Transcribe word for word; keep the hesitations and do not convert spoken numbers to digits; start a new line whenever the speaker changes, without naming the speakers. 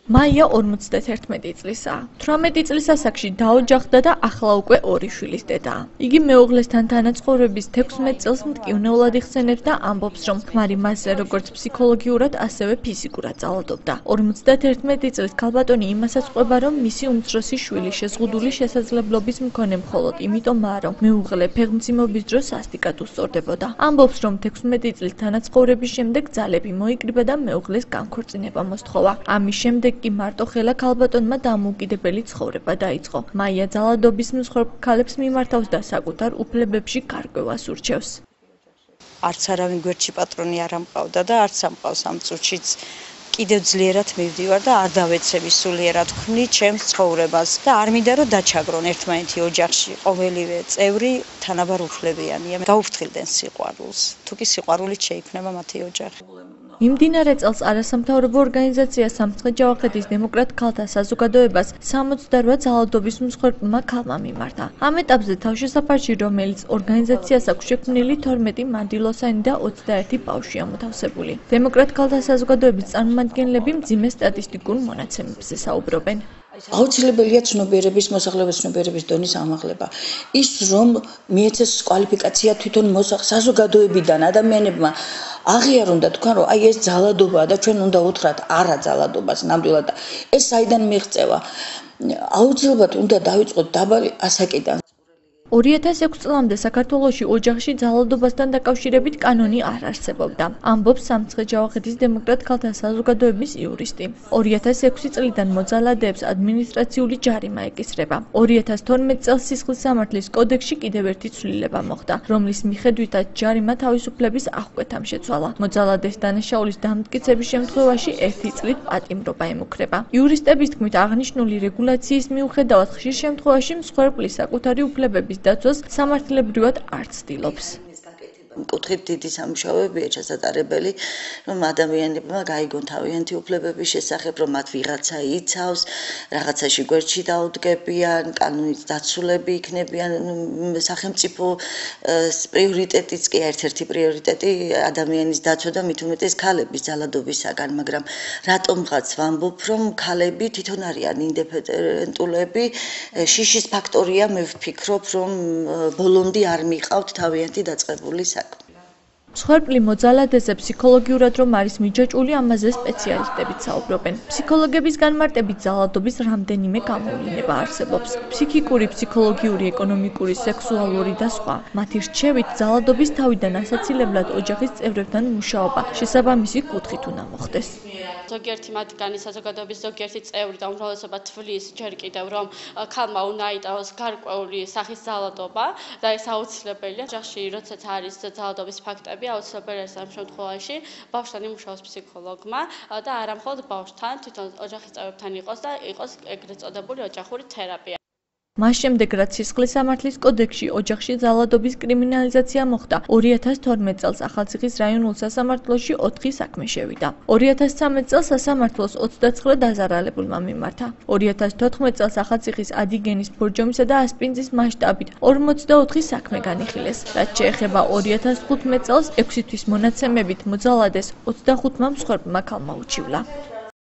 მაია ორმოცდათერთმეტი წლისაა. თვრამეტი წლის ასაკში დაოჯახდა და ახლა უკვე ორი შვილის დედაა. იგი მეუღლესთან თანაცხოვრების თექვსმეტ წელს მტკივნეულად იხსენებს და ამბობს, რომ ქმარი მასზე როგორც ფსიქოლოგიურად, ასევე ფიზიკურად ძალადობდა. ორმოცდათერთმეტი წლის ქალბატონი იმასაც ყვება, რომ მისი უმცროსი შვილი შეზღუდული შესაძლებლობის მქონე მხოლოდ იმიტომაა, რომ მეუღლე ფეხმძიმობის დროს სასტიკად უსწორდებოდა. ამბობს, რომ თექვსმეტი წლის თანაცხოვრების შემდეგ ძალები მოიკრიბა და მეუღლის განქორწინება მოსთხოვა. ამის შემდეგ კი მარტო ხელა ქალბატონმა დამოუკიდებელი ცხოვრება დაიწყო. მაია ძალადობის მსხვერპ ქალებს მიმართავს და საკუთარ უფლებებში გარკვევას ურჩევს.
არც არავინ გვერდში პატრონი არ ამყავდა და არც ამყავს ამ წუთშიც. კიდევ ძლიერად მივდივარ და არ დავეცები სულიერად ვქმნი ჩემს ცხოვრებას და არ მინდა რომ დაჩაგრონ ერთმანეთი ოჯახში. ყოველივე წევრი თანაბარ უფლებიანია. გაუფრთხილდნენ სიყვარულს. თუ კი სიყვარულით შეიქმნება მათი ოჯახი.
მიმდინარე წელს არასამთავრობო ორგანიზაცია სამცხე-ჯავახეთის დემოკრატ ქალთა საზოგადოებას სამოცდარვა ძალადობის მსხვერპლმა ქალმა მიმართა. ამ ეტაპზე თავშესაფარში, რომელიც ორგანიზაციას აქვს შექმნილი, თორმეტი მანდილოსანი და ოცდაერთი ბავშვია მოთავსებული. დემოკრატ ქალთა საზოგადოების წარმომადგენლები მძიმე სტატისტიკურ მონაცემებზე საუბრობენ.
აუცილებელია ცნობიერების მოსახლეობის ცნობიერების დონის ამაღლება. ის რომ მიეცეს კვალიფიკაცია თვითონ საზოგადოებიდან ადამიანებმა აღიარონ და თქვენ რომ აი ეს ძალადობაა და ჩვენ უნდა უთხრათ არა ძალადობას ნამდვილად. ეს საიდან მიღწევა? აუცილებლად უნდა დავიწყოთ დაბალი ასაკიდან.
ორი ათას ექვსი წლამდე საქართველოში ოჯახში ძალადობასთან დაკავშირებით კანონი არ არსებობდა. ამბობს სამცხე-ჯავახეთის დემოკრატ ქალთა საზოგადოების იურისტი. ორი ათას ექვსი წლიდან მოძალადეებს ადმინისტრაციული ჯარიმა ეკისრება. ორი ათას თორმეტ წელს სისხლის სამართლის კოდექსში კიდევ ერთი ცვლილება მოხდა, რომლის მიხედვითაც ჯარიმა თავისუფლების აღკვეთამ შეცვალა. მოძალადეს დანაშაულის დამტკიცების შემთხვევაში ერთი წლით პატიმრობა ემუქრება. იურისტების თქმით, აღნიშნული რეგულაციის მიუხედავად ხშირ შემთხვევაში მსხვერპლის საკუთარი უფლებების დაცვას სამართლებრივად არ ცდილობს.
მკუთხით დიდი სამუშაოებია ჩასატარებელი, რომ ადამიანებმა გაიგონ თავიანთი უფლებების შესახებ, რომ მათ ვიღაცა იცავს, რაღაცაში გვერდში დაუდგებიან, კანონის დაცულები იქნებიან, სახელმწიფო პრიორიტეტიც კი ერთ-ერთი პრიორიტეტი ადამიანის დაცვა და მით უმეტეს ქალების ძალადობისაგან, მაგრამ რატომღაც ვამბობ, რომ ქალები თვითონ არიან ინდიფერენტულები, შიშის ფაქტორია მე ვფიქრობ, რომ ბოლომდე არ მიყავთ თავიანთი დაწყებული საქმე.
მსხვერპლი მოძალადეზე ფსიქოლოგიურად რომ არის მიჯაჭვული, ამაზე სპეციალისტებიც საუბრობენ. ფსიქოლოგების განმარტებით ძალადობის რამდენიმე გამოვლინება არსებობს. ფსიქიკური, ფსიქოლოგიური, ეკონომიკური, სექსუალური და სხვა. მათი რჩევით ძალადობის თავიდან ასაცილებლად ოჯახის წევრებთან მუშაობა შესაბამისი კუთხით უნდა მოხდეს.
ზოგიერთი მათგანი საზოგადოების ზოგიერთი წევრი და უმრავლესობა თვლის ჯერ კიდევ რომ ქალმა უნდა აიტანოს გარკვეული სახის ძალადობა და ეს აუცილებელია. ოჯახში როდესაც არის ძალადობის ფაქტები, აუცილებელია ამ შემთხვევაში ბავშვთან იმუშაოს ფსიქოლოგმა და არა მხოლოდ ბავშვთან, თვითონ ოჯახის წევრებთან იყოს და იყოს ეგრეთ წოდებული ოჯახური თერაპია.
მას შემდეგ, რაც სისხლის სამართლის კოდექსში ოჯახში ძალადობის კრიმინალიზაცია მოხდა, ორი ათას თორმეტ წელს ახალციხის რაიონულ სასამართლოში ოთხი საქმე შევიდა. ორი ათას ცხრამეტ წელს სასამართლოს ოცდაცხრა დაზარალებულმა მიმართა. ორი ათას თოთხმეტ წელს ახალციხის ადიგენის, ბორჯომისა და ასპინძის მასშტაბით ორმოცდაოთხი საქმე განიხილეს. რაც შეეხება ორი ათას თხუთმეტ წელს ექვსი თვის მონაცემებით მოძალადეს ოცდახუთმა მსხვერპლმა ქალმა უჩივლა.